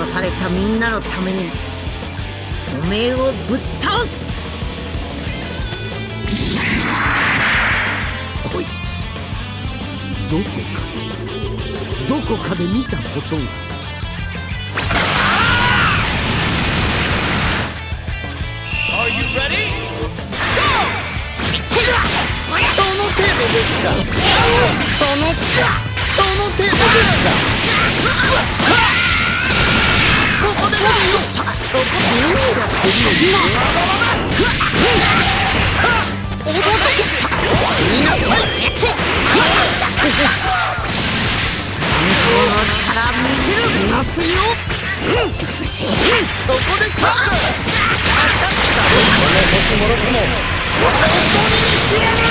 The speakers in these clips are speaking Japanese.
殺されたみんなのためにおめえをぶっ倒す。 こいつどこかで見たことが。その程度ですか。その程度ですか。ここでもそこでおどけた。 この力見せるますよ。 そこでか。この星もろとも最高に見せやる。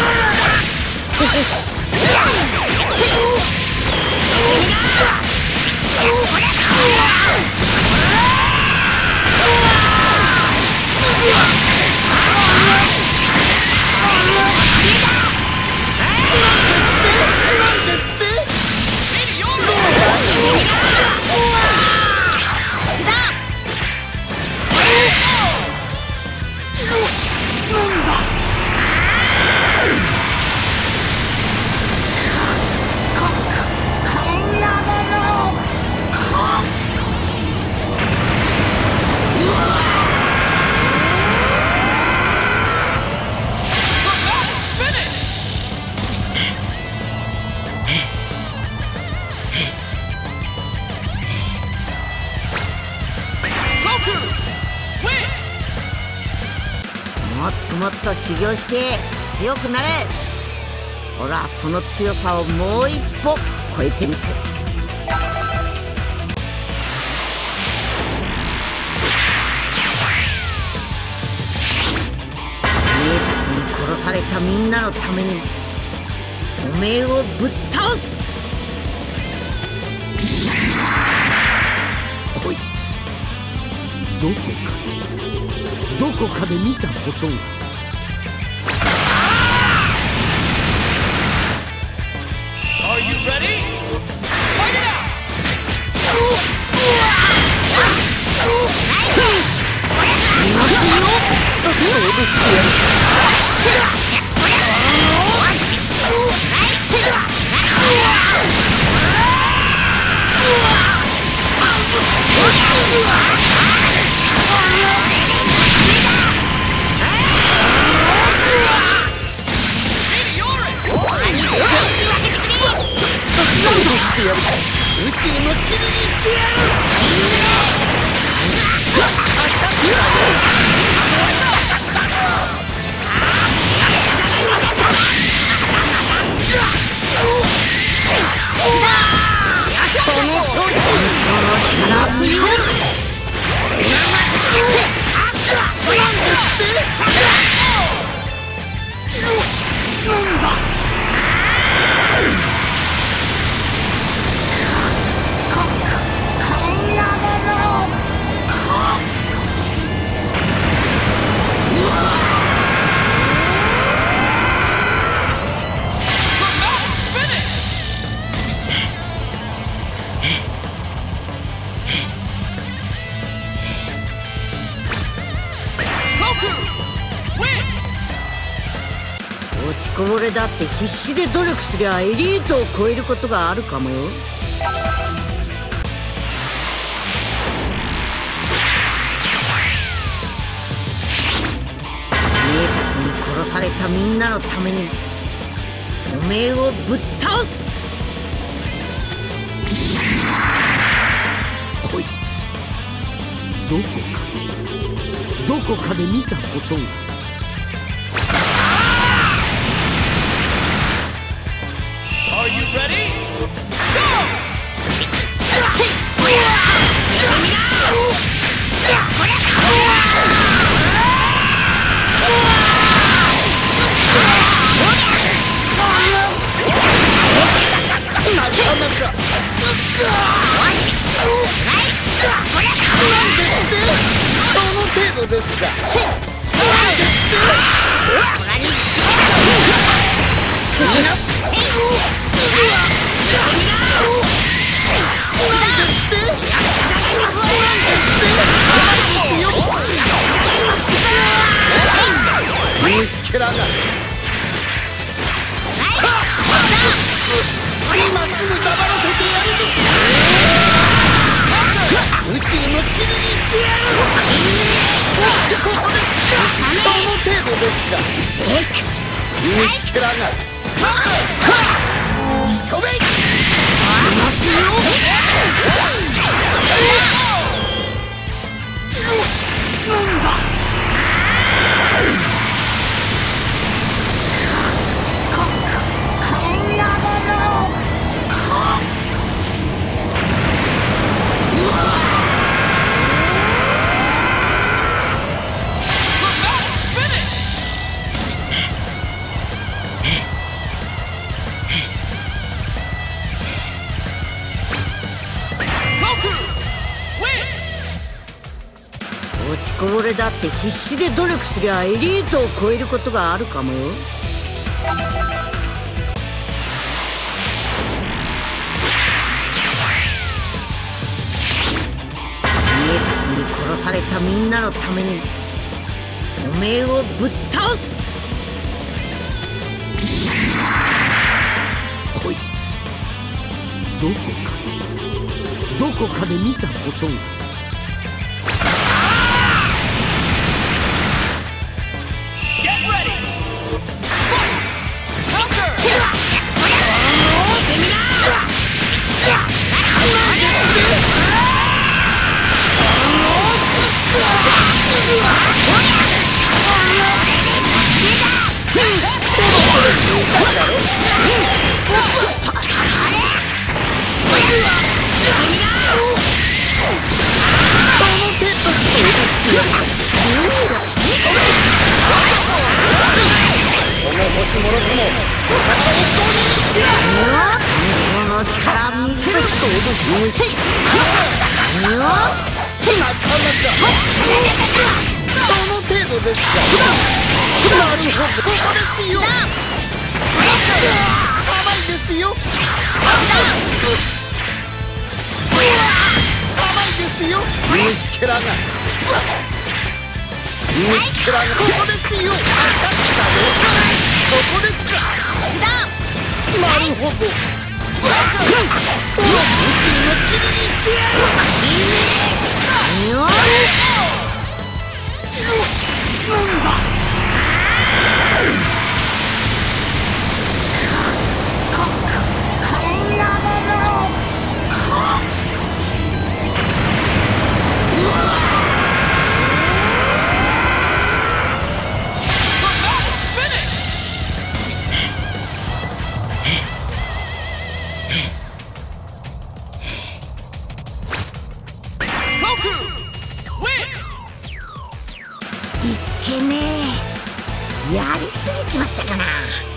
もっと修行して強くなれ。俺はその強さをもう一歩超えてみせる。おめえたちに殺されたみんなのためにおめえをぶっ倒す。 こいつどこかで見たことが。ちょっと脅してやる。宇宙の塵にしてやる。その調子。本当の力すぎる。なんだ。 落ちこぼれだって必死で努力すりゃエリートを超えることがあるかもよ。おめえたちに殺されたみんなのためにおめえをぶっ倒す。 こいつどこかで見たことが。その程度ですか。なんでってか。 シェイク虫けらが吹き飛べ。 ますよ。なんだこんなもの。落ちこぼれだって必死で努力すりゃエリートを超えることがあるかもよ。おめえたちに殺されたみんなのためにおめえをぶっ倒す。 こいつどこかで見たことが。星もろとも本当の力見せろ。虫なかなかその程度ですか。なるほど、ここですよ。甘いですよ。甘いですよ。虫けらがここですよ。そこですか。なるほど。そう、宇宙の塵にしてやる。なんだ。こんなもの。いっけねえ。やりすぎちまったかな。